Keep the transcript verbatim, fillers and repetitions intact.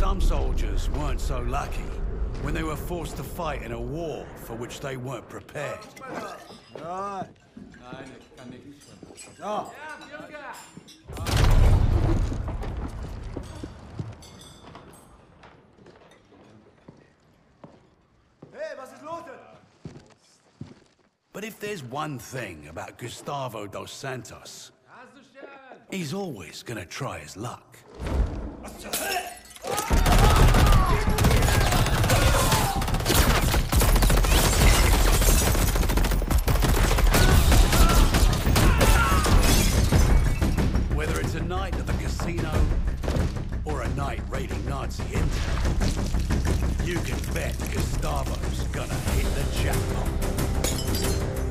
Some soldiers weren't so lucky when they were forced to fight in a war for which they weren't prepared. Nein. Nein, ich kann nicht. Ja. Hey, was ist los? But if there's one thing about Gustavo dos Santos, he's always gonna try his luck. Whether it's a night at the casino or a night raiding Nazi intel, you can bet Gustavo's gonna hit the jackpot.